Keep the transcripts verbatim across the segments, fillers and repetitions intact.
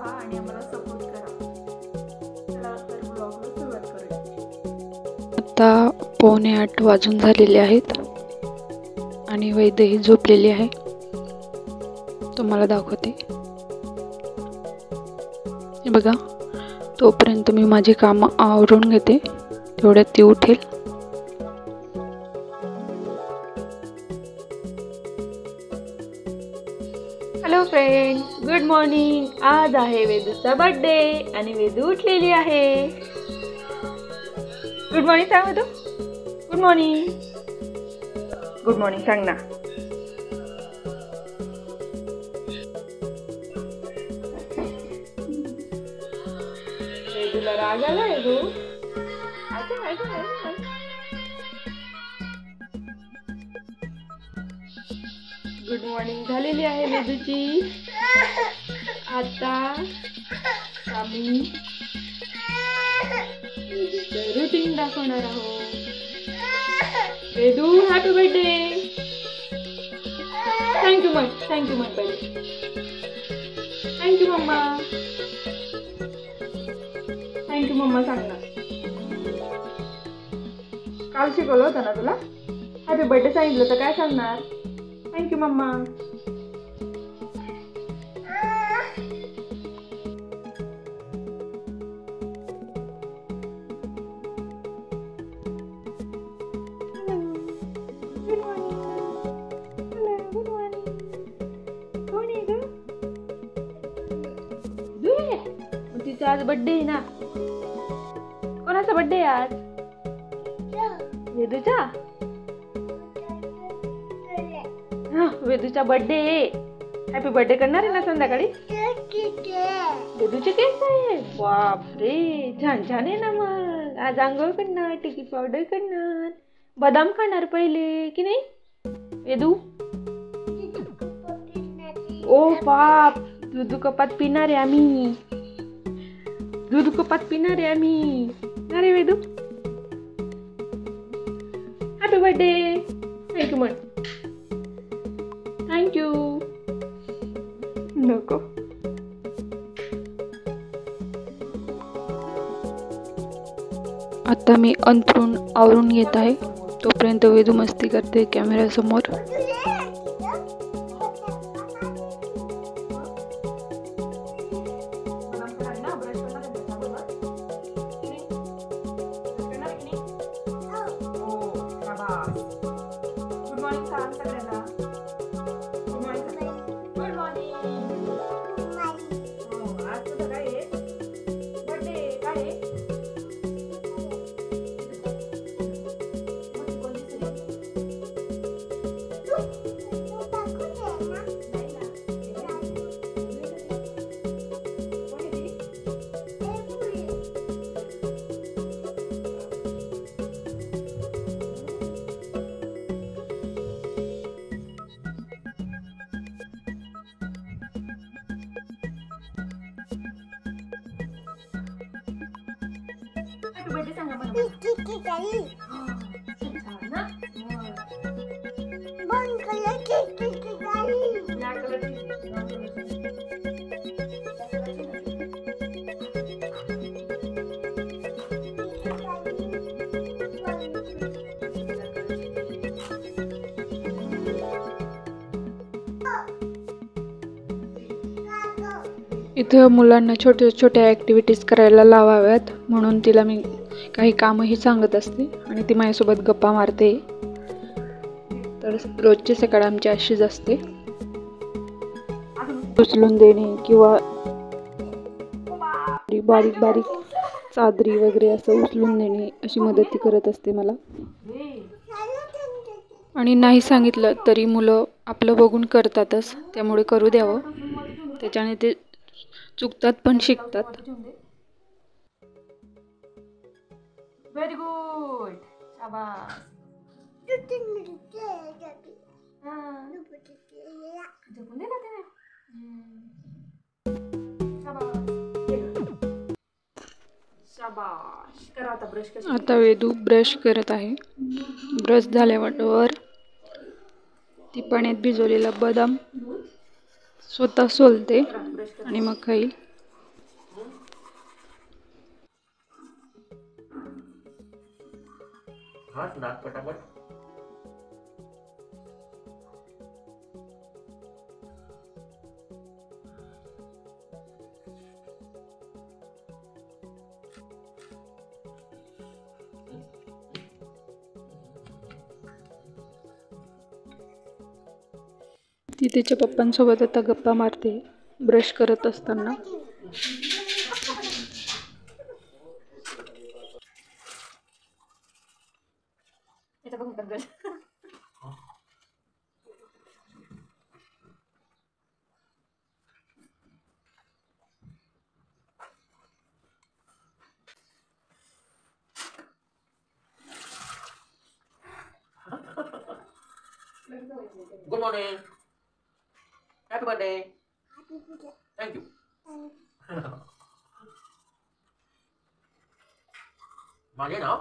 पहा आणि आम्हाला सपोर्ट करा। चला तर ब्लॉगला सुरुवात करूया। आता पावणे आठ वाजून झालेले आहेत आणि वैदेही झोपलेली आहे। तुम्हाला दाखवते, हे बघा। तोपर्यंत मी माझे काम आवरून घेते, तेवढ्यात ती उठेल। Hello friend, good morning. आज आहे वेदूचा बर्थडे आणि वेदू उठलेली आहे। गुड मॉर्निंग सांग Vedu. Good morning, good morning सांग ना। वेदूला राग आला वेदू। आजा आजा आजा। गुड मॉर्निंग झालेली आहे वेदूची। आता आम्ही वेदूचं रुटीन दाखवणार आहोत। Vedu happy birthday. थँक्यू म्हण, थँक्यू म्हण पहिले। थँक्यू मम्मा, थँक्यू मम्मा सांग ना। काल शिकवलं होतं ना तुला, हॅपी बर्थडे सांगितलं तर काय सांगणार? Thank you mamma. तिचा आज बर्थडे आहे ना। कोणाचा बर्थडे आहे आज? वेदूचा। हा, वेदूचा बर्थडे आहे। हॅपी बर्थडे करणार आहे ना संध्याकाळी? वेदूचे केस आहे। बाप रे, छान छान आहे ना। मग आज आंघोळ करणार, टिकी पावडर करणार, बदाम खाणार पहिले की नाही वेदू? ओ बाप, दूध कपात पिणार आहे आम्ही। दूध कपात पिणार आहे आम्ही। अरे वेदू हॅपी बर्थडे। थँक्यू म्हण, थँक्यू। नको। आता मी अंथरूण आवरून घेत आहे, तोपर्यंत वेदू मस्ती करते कॅमेरा समोर। गुड मॉर्निंग सांग सगळ्यांना। Good morning, good morning. हो, आज तुझं काय आहे? बर्थडे काय आहे? बर्थडे सांगा मला। किती काही छान ना। बंद कलर किती काही ब्लॅक कलरची। इथं मुलांना छोट्या छोट्या ॲक्टिव्हिटीज करायला लावाव्यात, म्हणून तिला मी काही कामही सांगत असते आणि ती माझ्यासोबत गप्पा मारते। तर रोजची सकाळ आमची अशीच असते, उचलून देणे किंवा बारीक बारीक चादरी वगैरे असं उचलून देणे, अशी मदत ती करत असते मला। आणि नाही सांगितलं तरी मुलं आपलं बघून करतातच, त्यामुळे करू द्यावं। त्याच्याने ते चुकतात पण शिकतात। व्हेरी गुड, शाबास। झोपून दे ना त्याने। शाबास, करा आता ब्रश। आता वेदू ब्रश करत आहे। ब्रश झाल्यावर ती पाण्यात भिजवलेला बदाम स्वतः सोलते आणि मग खाईल। हाथ नाक पटापट. ती तिच्या पप्पांसोबत आता गप्पा मारते ब्रश करत असताना. Good morning. Happy birthday. Thank you. माझे नाव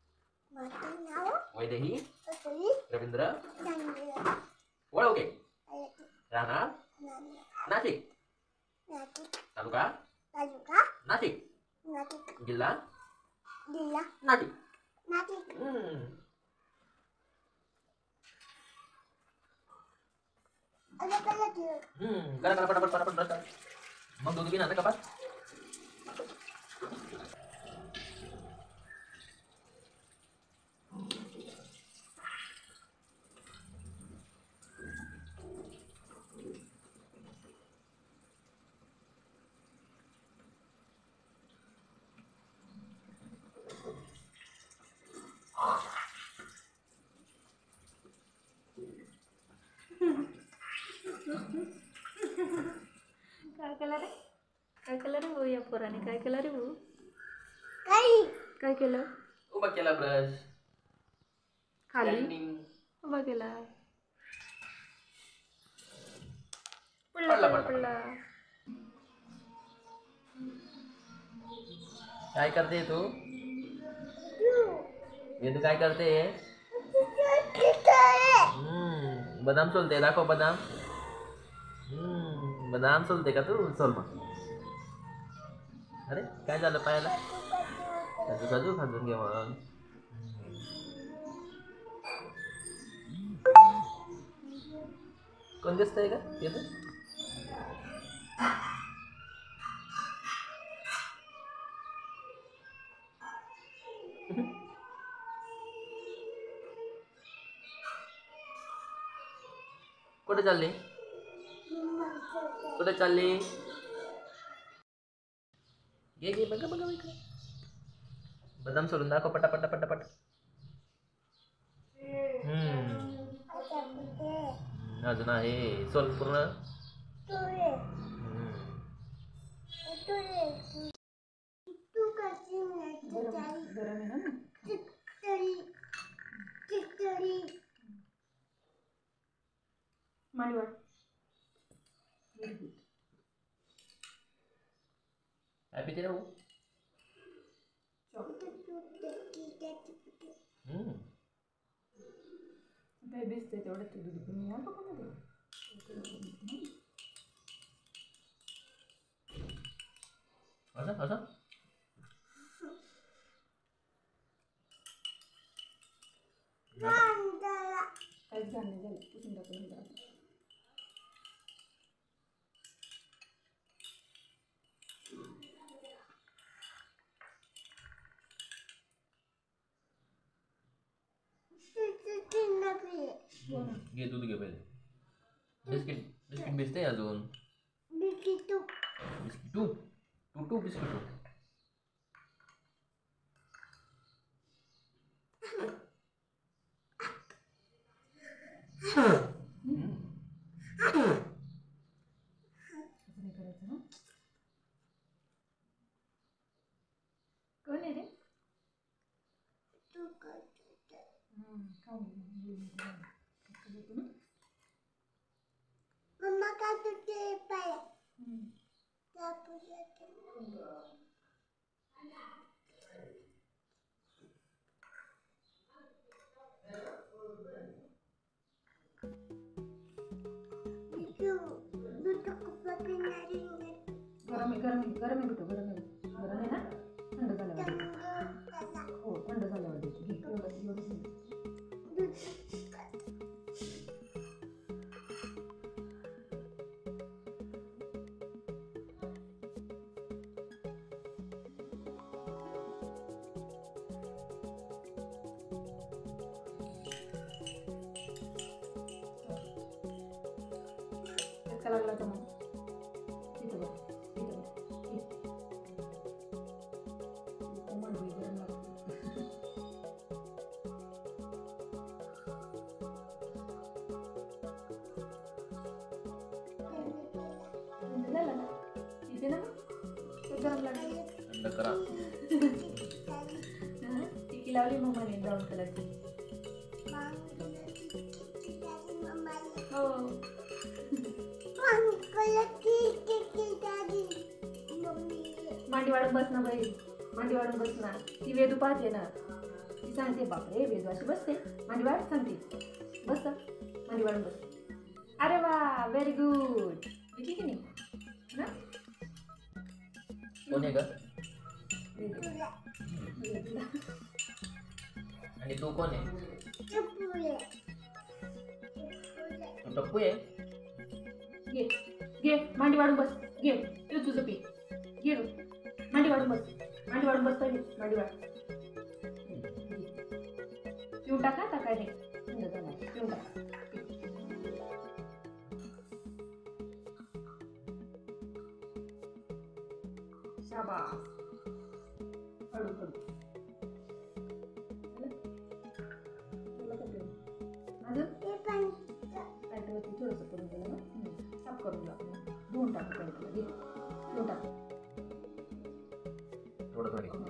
वैदेही रवींद्र वळवके, राहणार नाशिक, तालुका नाशिक, जिल्हा नाशिक. हम्म. हम्म. करा करा पटापट पटापट ब्रश करा. मग दूध घेणार ना कपात. काय केलं रे काय केलं रे भाऊ या पोराने काय केलं रे भाऊ काय केलं. उभा केला ब्रश खाली उभा केला पडला पडला पडला. पडला. काय करते तू ये तू काय करते. हम्म. बदाम सोलते दाखव बदाम. हम्म. बदाम सोलते का तू सोल मग. अरे काय झालं पायाला. साजू साजू खाजून घे मग. कोण दिसतंय का येतं. कुठे चालली कुठे चालली. घे घे बघा बघा इकडे. बदाम सोलून दाखव पटापट पटापट. हम्म. अजून आहे सोल पूर्ण. हम्म. मांडीवर हॅपी ते राहू. हम्म. भिजते तेवढं ते दूध पिऊन या बघा मध्ये. असं असं काहीच घाण नाही झालं पुसून टाकून. घे दूध घे पहिले. बिस्किट बिस्किट भिजते अजून. Biscuit two two two biscuit two. कोण आहे रे. मम्मा का तुझे पाय गरम आहे गरम आहे गरम आहे बेटा गरम आहे गरम आहे ना. थंड झाल्यावर हो थंड झाल्यावर घे एवढं एवढं ठसका लागला तर मग इथं बघ, इथं बघ. इथं मडवी गरम लागते. झालं ना? इथे ना ते गरम लागले. थंड करा. हा, टिकी लावली मम्माने ब्राऊन कलरची. हो. मांडी वाढून बस ना बाई, मांडी वाढून बस ना. ती वेदू पाहते ना, ती सांगते बापरे वेदू अशी बसते. मांडी वाढ सांगते, बस ना. मांडी वाढून बस. अरे वा, व्हेरी गुड. ठीक आहे नाही ना? कोण आहे का? आणि तू कोण आहे? तू टप्पू आहे? घे घे मांडी वाढून बस. घे तू तुझं पी. घे ग. मांडी वाढून बस. मांडी वाढून बस पहिले. मांडी वाढ. पिऊन टाका आता काय नाही. थंड झाला. पिऊन टाका. शाबास. हळू हळू. अजून पॅन्टवरती थोडंसं करून दिलं ना, साफ करून टाकू. धुवून टाकू पॅन्टला. घे धुवून टाकू. थोडं थोडं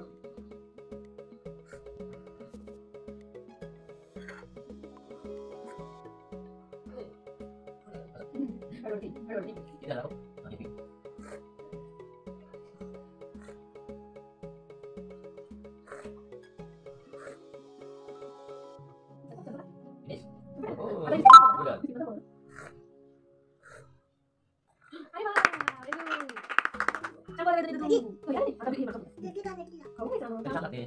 हळू ठीक हळू ठीक. किती झाला? आणि पी. Finish? Oh, good. Kacang lagi.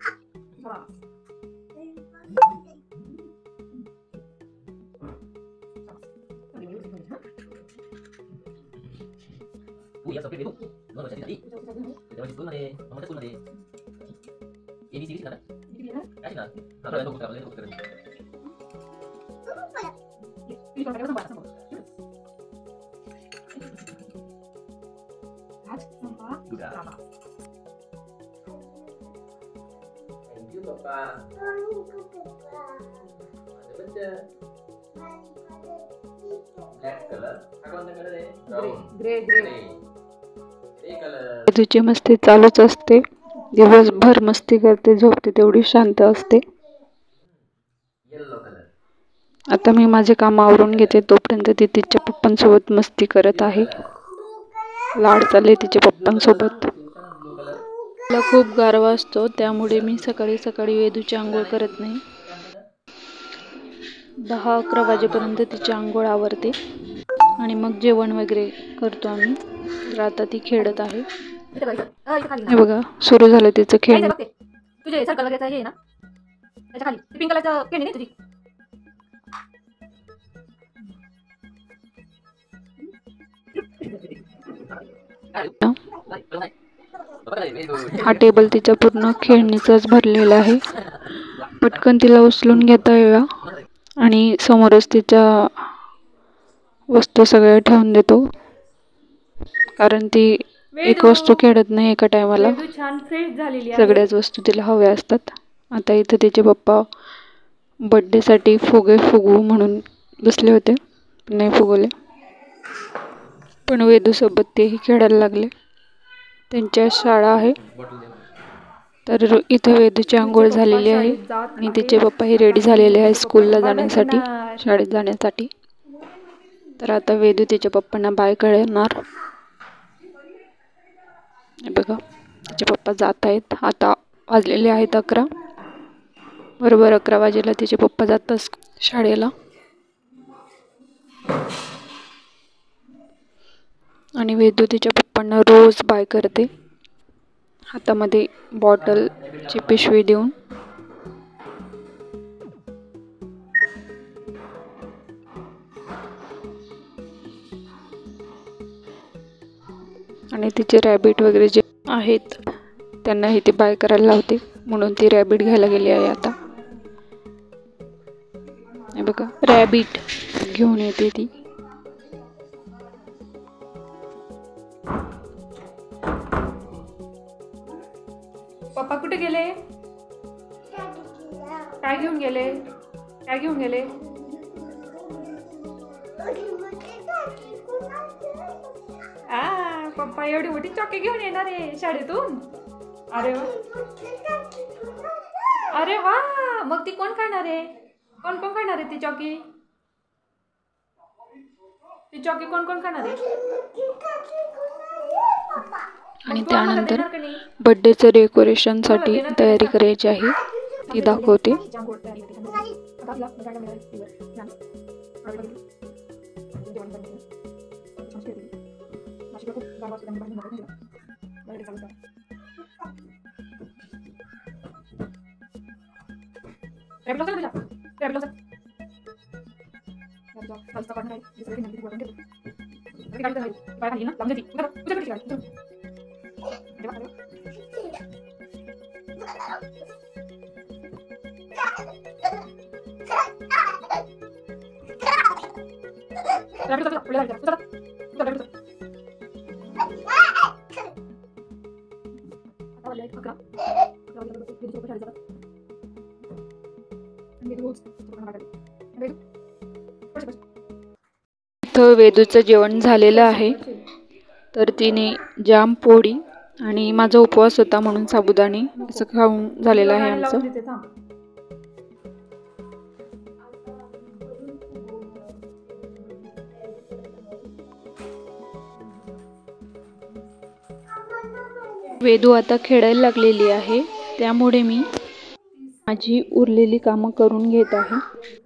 Oh ya, sampai dulu. Mau baca tadi. Kita baca dulu deh. Kamu baca dulu deh. Ini sih kan? Kasih kan? Kalau ada buka, boleh buka dulu. Ini kalau ada tambah sama. Sudah. Thank you, Papa. Ada baca. Black color. Aku want color deh. Brown. Grey grey. Grey color. वेदूची मस्ती चालूच असते. दिवसभर मस्ती करते, झोपते, तेवढी शांत असते. Yellow color. आता मी माझे काम आवरून घेते, तोपर्यंत ती तिच्या पप्पांसोबत मस्ती करत आहे. लाड चालले तिच्या पप्पांसोबत. Blue color. मला खूप गारवा असतो, त्यामुळे मी सकाळी सकाळी वेदूची आंघोळ करत नाही. दहा अकरा वाजेपर्यंत तिची आंघोळ आवरते आणि मग जेवण वगैरे करतो आम्ही. तर आता ती खेळत आहे. हे बघा, सुरू झालं तिचं खेळणं. तुझे सर्कल वगैरे आहे ना त्याच्या खाली पिंक कलरचं पेन आहे तुझी. हा टेबल तिचा पूर्ण खेळणीचाच भरलेला आहे. पटकन तिला उचलून घेता यावा आणि समोरच तिच्या वस्तू सगळ्या ठेवून देतो, कारण ती एक वस्तू खेळत नाही एका टायमाला. छान फ्रेश झालेली आहे. सगळ्याच वस्तू तिला हव्या असतात. आता इथं तिचे पप्पा बर्थडेसाठी फुगे फुगू म्हणून बसले होते, पण नाही फुगवले. पण वेदूसोबत तेही खेळायला लागले. त्यांच्या शाळा आहे, तर इथं वेदूची आंघोळ झालेली आहे आणि तिचे पप्पाही रेडी झालेले आहे स्कूलला जाण्यासाठी, शाळेत जाण्यासाठी. तर आता वेदू तिच्या पप्पांना बाय करणार. बघा, तिचे पप्पा जात आहेत. आता वाजलेले आहेत अकरा. बरोबर अकरा वाजेला तिचे पप्पा जातात शाळेला. आणि वेदू तिच्या पप्पांना रोज बाय करते, हातामध्ये बॉटलची पिशवी देऊन. आणि तिचे रॅबिट वगैरे जे आहेत त्यांनाही ती बाय करायला लावते, म्हणून ती रॅबिट घ्यायला गेली आहे आता. हे बघा, रॅबिट घेऊन येते ती. कुठे गेले? काय घेऊन गेले? काय घेऊन गेले? आ पप्पा एवढी मोठी चॉकी घेऊन येणार आहे शाळेतून. अरे वा, अरे वा. मग ती कोण खाणार आहे? कोण कोण खाणार आहे ती चॉकी? ती चॉकी कोण कोण खाणार आहे? आणि त्यानंतर बर्थडेचं डेकोरेशनसाठी तयारी करायची आहे, ती दाखवते. इथं वेदूचं जेवण झालेलं आहे. तर तिने जाम पोळी आणि माझा उपवास होता म्हणून साबुदाणे असं खाऊन झालेलं आहे आमचं. वेदू आता खेळायला लागलेली आहे, त्यामुळे मी माझी उरलेली कामं करून घेत आहे.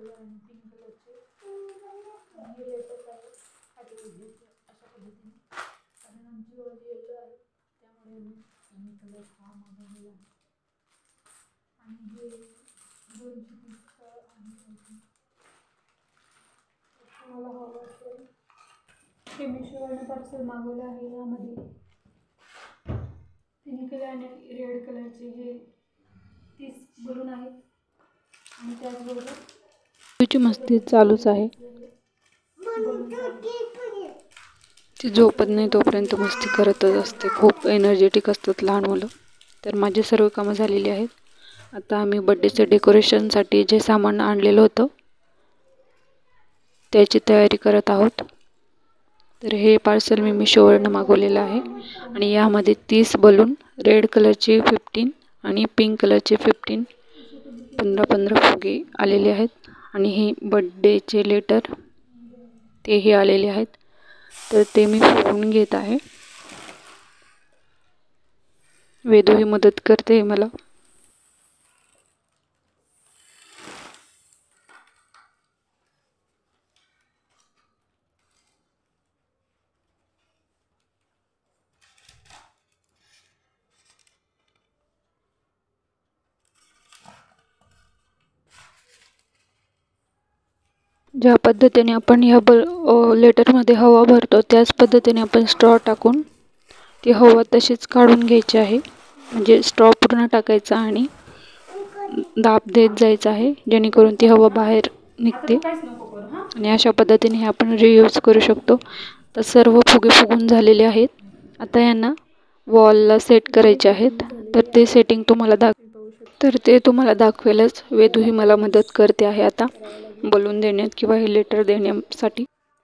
हे मिशोवरनं पार्सल मागवलं आहे. यामध्ये पिंक आणि रेड कलरचे हे तीस बलून आहेत आणि त्याचबरोबर तुझी मस्ती चालूच आहे. ती झोपत नाही तोपर्यंत मस्ती करतच असते. खूप एनर्जेटिक असतात लहान मुलं. तर माझी सर्व कामं झालेली आहेत. आता आम्ही बड्डेच्या डेकोरेशनसाठी जे सामान आणलेलं होतं त्याची तयारी करत आहोत. तर हे पार्सल मी मिशोवरनं मागवलेलं आहे आणि यामध्ये तीस बलून, रेड कलरचे फिफ्टीन आणि पिंक कलरचे फिफ्टीन, पंधरा पंधरा फुगे आलेले आहेत. आणि हे बड्डेचे लेटर तेही आलेले आहेत. तर ते मी फुगवून घेत आहे. वेदू ही मदत करते मला. ज्या पद्धतीने आपण ह्या ब लेटरमध्ये हवा भरतो त्याच पद्धतीने आपण स्ट्रॉ टाकून ती हवा तशीच काढून घ्यायची आहे. म्हणजे स्ट्रॉ पूर्ण टाकायचा आणि दाब देत जायचं आहे जेणेकरून ती हवा बाहेर निघते. आणि अशा पद्धतीने हे आपण रियूज करू शकतो. तर सर्व फुगे फुगून झालेले आहेत. आता यांना वॉलला सेट करायचे आहेत. तर ते सेटिंग तुम्हाला दाख तर ते तुम्हाला दाखवेलच. वेदू ही मला मदत करते आहे आता बलून देण्यात किंवा हे लेटर देण्यासाठी.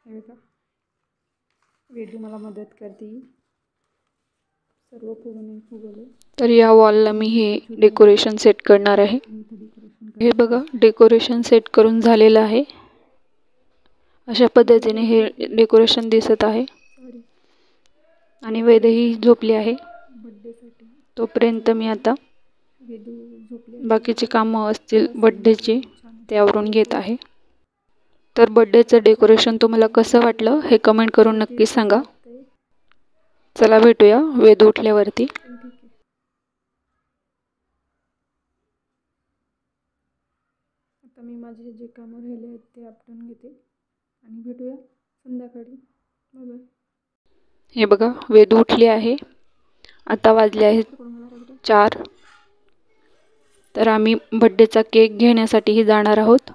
वेदू मला मदत करते. सर्व फुगणे फुगवले. तर या वॉलला मी हे डेकोरेशन सेट करणार आहे. हे बघा डेकोरेशन सेट करून झालेलं आहे. अशा पद्धतीने हे डेकोरेशन दिसत आहे. आणि वेदही झोपली आहे. तोपर्यंत मी आता बाकीचे कामं असतील बड्डेचे ते आवरून घेत आहे. तर बड्डेचं डेकोरेशन तुम्हाला कसं वाटलं हे कमेंट करून नक्की सांगा. चला भेटूया वेदू उठल्यावरती. आता मी माझे जे कामं राहिले आहेत ते आपटून घेते आणि भेटूया संध्याकाळी. Bye bye. हे बघा वेदू उठली आहे. आता वाजले आहेत चार. तर आम्ही बड्डेचा केक घेण्यासाठीही जाणार आहोत.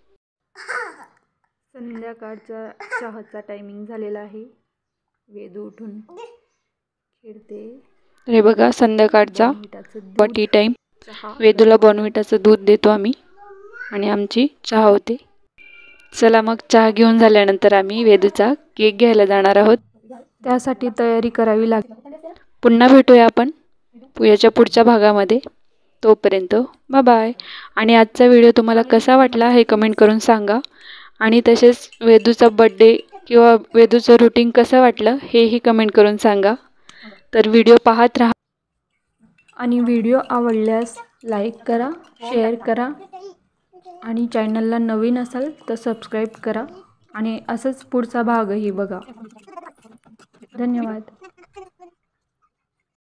संध्याकाळचा चहाचा टायमिंग झालेला आहे. वेदू उठून खेळते. तर हे बघा संध्याकाळचा टी टाईम. वेदूला बॉर्नव्हिटाचं दूध देतो आम्ही आणि आमची चहा होते. चला मग चहा घेऊन झाल्यानंतर आम्ही वेदूचा केक घ्यायला जाणार आहोत. त्यासाठी तयारी करावी लागेल. पुन्हा भेटूया आपण याच्या पुढच्या भागामध्ये. तोपर्यंत बाय बाय. आणि आजचा व्हिडिओ तुम्हाला कसा वाटला हे कमेंट करून सांगा. आणि तसेच वेदूचा बड्डे किंवा वेदूचं रुटीन कसं वाटलं हेही कमेंट करून सांगा. तर व्हिडिओ पाहत राहा आणि व्हिडिओ आवडल्यास लाईक करा, शेअर करा आणि चॅनलला नवीन असाल तर सबस्क्राईब करा आणि असंच पुढचा भागही बघा. धन्यवाद.